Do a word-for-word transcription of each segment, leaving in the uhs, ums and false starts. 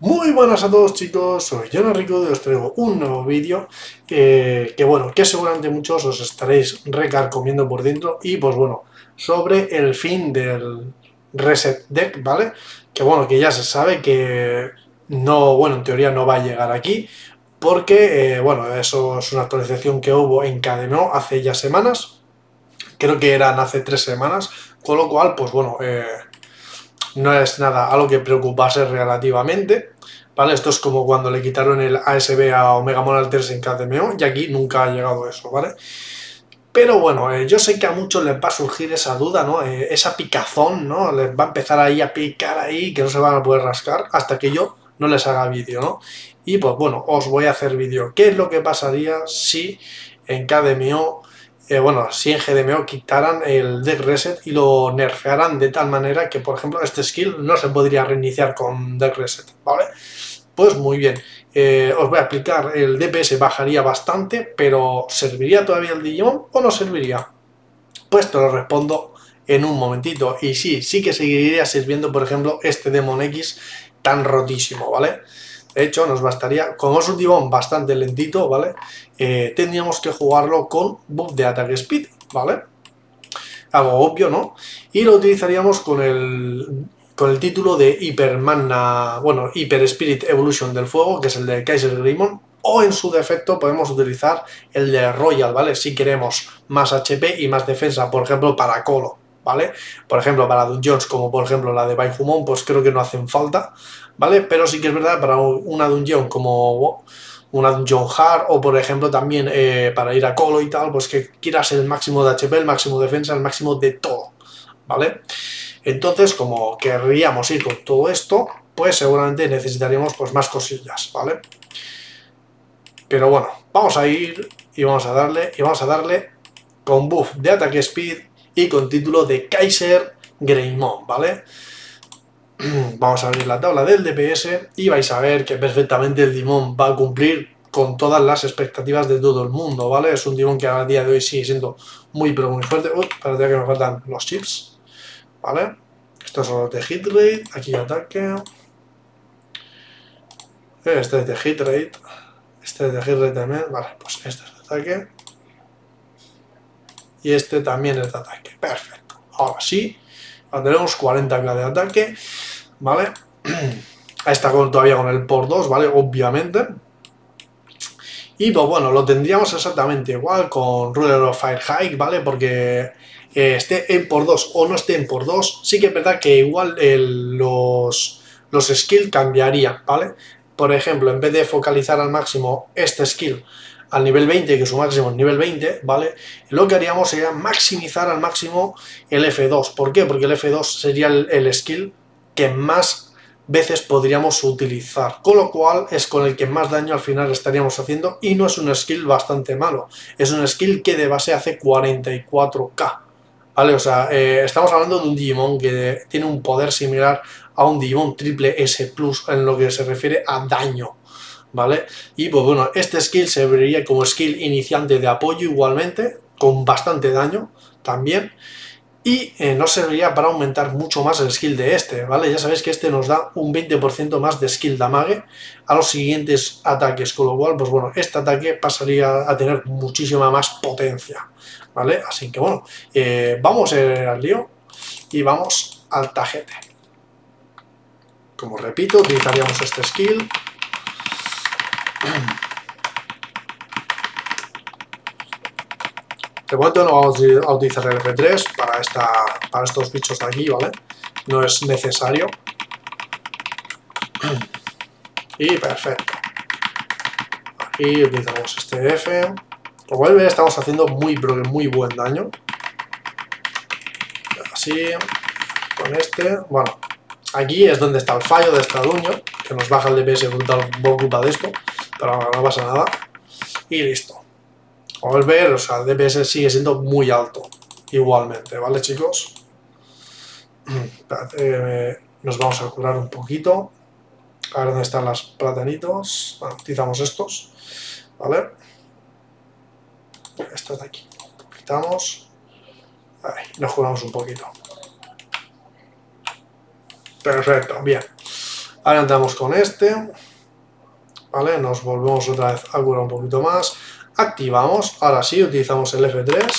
Muy buenas a todos, chicos, soy Jonah Rico y os traigo un nuevo vídeo eh, que bueno, que seguramente muchos os estaréis recarcomiendo por dentro y pues bueno, sobre el fin del Reset Deck, ¿vale? Que bueno, que ya se sabe que no, bueno, en teoría no va a llegar aquí porque, eh, bueno, eso es una actualización que hubo en K D M O hace ya semanas, creo que eran hace tres semanas, con lo cual, pues bueno, eh, no es nada algo que preocuparse relativamente, ¿vale? Esto es como cuando le quitaron el A S B a Omega Mon Alters en K D M O y aquí nunca ha llegado eso, ¿vale? Pero bueno, eh, yo sé que a muchos les va a surgir esa duda, ¿no? Eh, esa picazón, ¿no? Les va a empezar ahí a picar ahí, que no se van a poder rascar hasta que yo no les haga vídeo, ¿no? Y pues bueno, os voy a hacer vídeo. ¿Qué es lo que pasaría si en K D M O, eh, bueno, si en G D M O quitaran el Deck Reset y lo nerfearan de tal manera que, por ejemplo, este skill no se podría reiniciar con Deck Reset, ¿vale? Pues muy bien, eh, os voy a explicar, el D P S bajaría bastante, pero ¿serviría todavía el Digimon o no serviría? Pues te lo respondo en un momentito, y sí, sí que seguiría sirviendo, por ejemplo, este Demon X tan rotísimo, ¿vale? De hecho, nos bastaría, como es un Digimon bastante lentito, ¿vale? Eh, tendríamos que jugarlo con buff de Attack Speed, ¿vale? Algo obvio, ¿no? Y lo utilizaríamos con el con el título de Hyper Magna, bueno, Hyper Spirit Evolution del Fuego, que es el de Kaiser Greymon, o en su defecto podemos utilizar el de Royal, ¿vale? Si queremos más H P y más defensa, por ejemplo, para Colo, ¿vale? Por ejemplo, para dungeons, como por ejemplo la de Baihumon, pues creo que no hacen falta, ¿vale? Pero sí que es verdad, para una dungeon como una dungeon hard, o por ejemplo también eh, para ir a Colo y tal, pues que quieras el máximo de H P, el máximo de defensa, el máximo de todo, ¿vale? Entonces, como querríamos ir con todo esto, pues seguramente necesitaríamos pues más cosillas, ¿vale? Pero bueno, vamos a ir y vamos a darle, y vamos a darle con buff de Attack Speed y con título de Kaiser Greymon, ¿vale? Vamos a abrir la tabla del D P S y vais a ver que perfectamente el Digimon va a cumplir con todas las expectativas de todo el mundo, ¿vale? Es un Digimon que a día de hoy sigue siendo muy pero muy fuerte. Uy, espérate que me faltan los chips, ¿vale? Estos son los de hit rate, aquí ataque. Este es de hit rate. Este es de hit rate también. Vale, pues este es de ataque. Y este también es de ataque. Perfecto. Ahora sí, tenemos cuarenta K de ataque, ¿vale? Está con, todavía con el por dos, ¿vale? Obviamente. Y pues bueno, lo tendríamos exactamente igual con Ruler of Fire Hike, ¿vale? Porque eh, esté en por dos o no esté en por dos, sí que es verdad que igual el, los, los skills cambiarían, ¿vale? Por ejemplo, en vez de focalizar al máximo este skill al nivel veinte, que su máximo es nivel veinte, ¿vale? Lo que haríamos sería maximizar al máximo el F dos. ¿Por qué? Porque el F dos sería el, el skill que más veces podríamos utilizar, con lo cual es con el que más daño al final estaríamos haciendo, y no es un skill bastante malo, es un skill que de base hace cuarenta y cuatro K, ¿vale? O sea, eh, estamos hablando de un Digimon que tiene un poder similar a un Digimon triple S plus en lo que se refiere a daño, ¿vale? Y pues bueno, este skill se vería como skill iniciante de apoyo igualmente, con bastante daño también. Y eh, nos serviría para aumentar mucho más el skill de este, ¿vale? Ya sabéis que este nos da un veinte por ciento más de skill damage a los siguientes ataques, con lo cual, pues bueno, este ataque pasaría a tener muchísima más potencia, ¿vale? Así que bueno, eh, vamos al lío y vamos al tajete. Como repito, utilizaríamos este skill. De momento no vamos a utilizar el F tres para, esta, para estos bichos de aquí, ¿vale? No es necesario. Y perfecto. Aquí utilizamos este F. Como veis, estamos haciendo muy, pero que muy buen daño. Así. Con este. Bueno, aquí es donde está el fallo de esta Dungeon, que nos baja el D P S brutal por culpa de esto. Pero no pasa nada. Y listo. Como veis, o sea, el D P S sigue siendo muy alto. Igualmente, ¿vale, chicos? Espérate, eh, nos vamos a curar un poquito. A ver dónde están los platanitos. Bueno, utilizamos estos, ¿vale? Estos de aquí. Quitamos. Ahí, nos curamos un poquito. Perfecto, bien. Ahora entramos con este, ¿vale? Nos volvemos otra vez a curar un poquito más, activamos, ahora sí, utilizamos el F tres,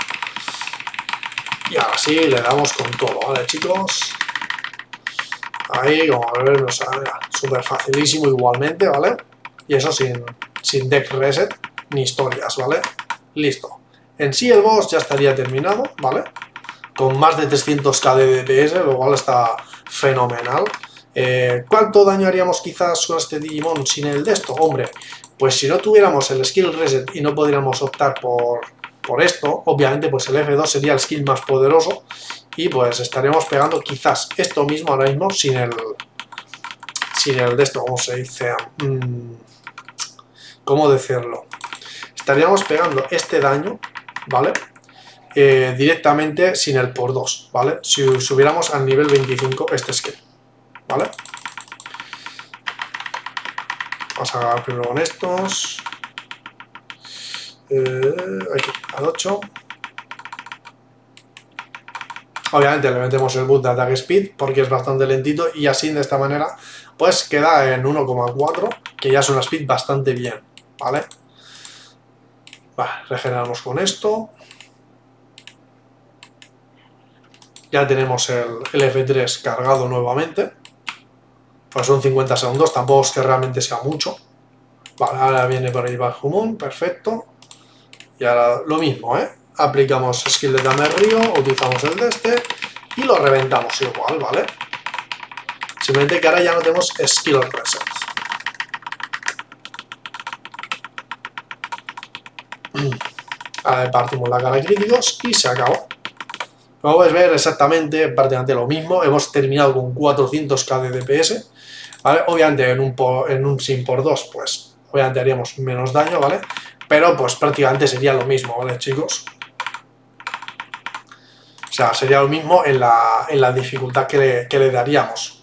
y ahora sí, le damos con todo, ¿vale, chicos? Ahí, como ver, nos sale súper facilísimo igualmente, ¿vale? Y eso sin, sin deck reset ni historias, ¿vale? Listo. En sí el boss ya estaría terminado, ¿vale? Con más de trescientos K de D P S, lo cual está fenomenal. Eh, ¿Cuánto daño haríamos quizás con este Digimon sin el de esto? Hombre, pues si no tuviéramos el skill reset y no pudiéramos optar por, por esto, obviamente pues el F dos sería el skill más poderoso y pues estaríamos pegando quizás esto mismo ahora mismo sin el sin el de esto, ¿cómo se dice? Mm, ¿Cómo decirlo? Estaríamos pegando este daño, ¿vale? Eh, directamente sin el por dos, ¿vale? Si subiéramos al nivel veinticinco este skill, ¿vale? Vamos a acabar primero con estos. Eh, aquí, al ocho. Obviamente le metemos el boost de Attack Speed porque es bastante lentito y así de esta manera pues queda en uno coma cuatro, que ya es una speed bastante bien, ¿vale? Vale, regeneramos con esto. Ya tenemos el, el F tres cargado nuevamente. Pues son cincuenta segundos, tampoco es que realmente sea mucho. Vale, ahora viene por ahí Bajo Moon, perfecto. Y ahora lo mismo, ¿eh? Aplicamos skill de Tamer Río, utilizamos el de este y lo reventamos igual, ¿vale? Simplemente que ahora ya no tenemos skill reset. Ahora partimos la cara de críticos y se acabó. Como puedes ver, exactamente, prácticamente lo mismo. Hemos terminado con cuatrocientos K de D P S, ¿vale? Obviamente en un, por, en un sin por dos, pues obviamente haríamos menos daño, ¿vale? Pero pues prácticamente sería lo mismo, ¿vale, chicos? O sea, sería lo mismo en la, en la dificultad que le, que le daríamos.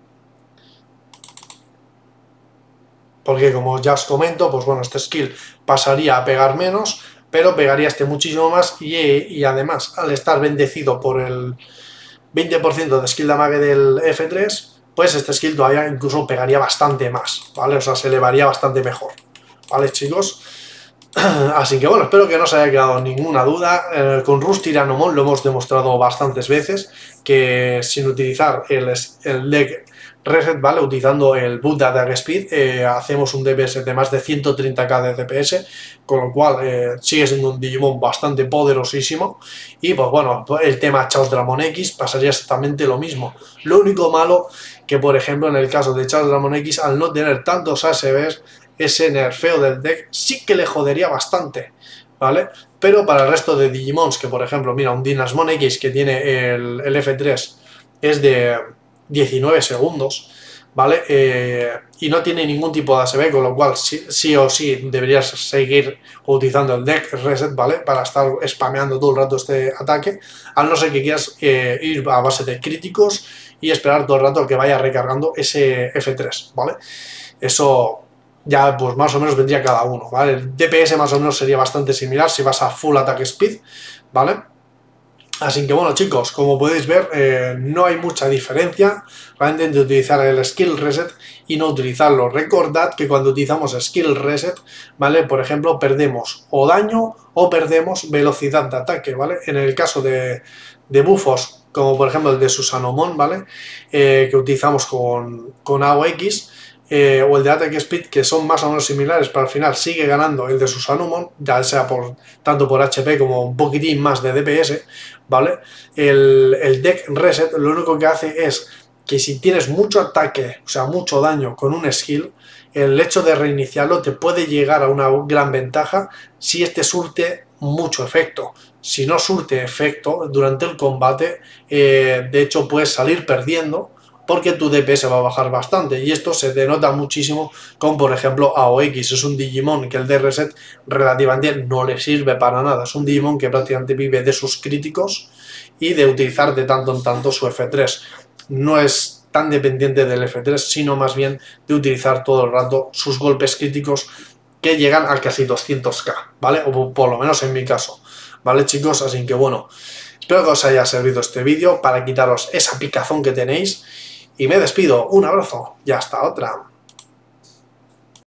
Porque como ya os comento, pues bueno, este skill pasaría a pegar menos, pero pegaría este muchísimo más y, y además al estar bendecido por el veinte por ciento de skill damage del F tres, pues este skill todavía incluso pegaría bastante más, ¿vale? O sea, se elevaría bastante mejor, ¿vale, chicos? Así que bueno, espero que no os haya quedado ninguna duda. Eh, con Rust Tyrannomon lo hemos demostrado bastantes veces, que sin utilizar el, el deck reset, ¿vale? Utilizando el boot de Attack Speed, eh, hacemos un D P S de más de ciento treinta K de D P S, con lo cual eh, sigue siendo un Digimon bastante poderosísimo. Y pues bueno, el tema Chaos Dramon X pasaría exactamente lo mismo. Lo único malo que, por ejemplo, en el caso de Chaos Dramon X, al no tener tantos A S Bs, ese nerfeo del deck sí que le jodería bastante, ¿vale? Pero para el resto de Digimons, que por ejemplo, mira, un Dynasmon X que tiene el, el F tres es de diecinueve segundos, ¿vale? Eh, y no tiene ningún tipo de A S B, con lo cual sí, sí o sí deberías seguir utilizando el deck reset, ¿vale? Para estar spameando todo el rato este ataque, a no ser que quieras eh, ir a base de críticos y esperar todo el rato que vaya recargando ese F tres, ¿vale? Eso ya pues más o menos vendría cada uno, ¿vale? El D P S más o menos sería bastante similar si vas a full attack speed, ¿vale? Así que bueno, chicos, como podéis ver, eh, no hay mucha diferencia realmente entre utilizar el skill reset y no utilizarlo. Recordad que cuando utilizamos skill reset, ¿vale? Por ejemplo, perdemos o daño o perdemos velocidad de ataque, ¿vale? En el caso de, de buffos, como por ejemplo el de Susanomon, ¿vale? Eh, que utilizamos con, con A O X, Eh, o el de Attack Speed, que son más o menos similares, pero al final sigue ganando el de Susanumon, ya sea por tanto por H P como un poquitín más de D P S, ¿vale? El, el deck reset lo único que hace es que si tienes mucho ataque, o sea, mucho daño con un skill, el hecho de reiniciarlo te puede llegar a una gran ventaja si este surte mucho efecto. Si no surte efecto durante el combate, eh, de hecho puedes salir perdiendo, porque tu D P S va a bajar bastante, y esto se denota muchísimo con, por ejemplo, A O X. Es un Digimon que el D reset relativamente no le sirve para nada, es un Digimon que prácticamente vive de sus críticos y de utilizar de tanto en tanto su F tres. No es tan dependiente del F tres, sino más bien de utilizar todo el rato sus golpes críticos, que llegan a casi doscientos K, ¿vale? O por lo menos en mi caso, ¿vale, chicos? Así que bueno, espero que os haya servido este vídeo para quitaros esa picazón que tenéis. Y me despido, un abrazo y hasta otra.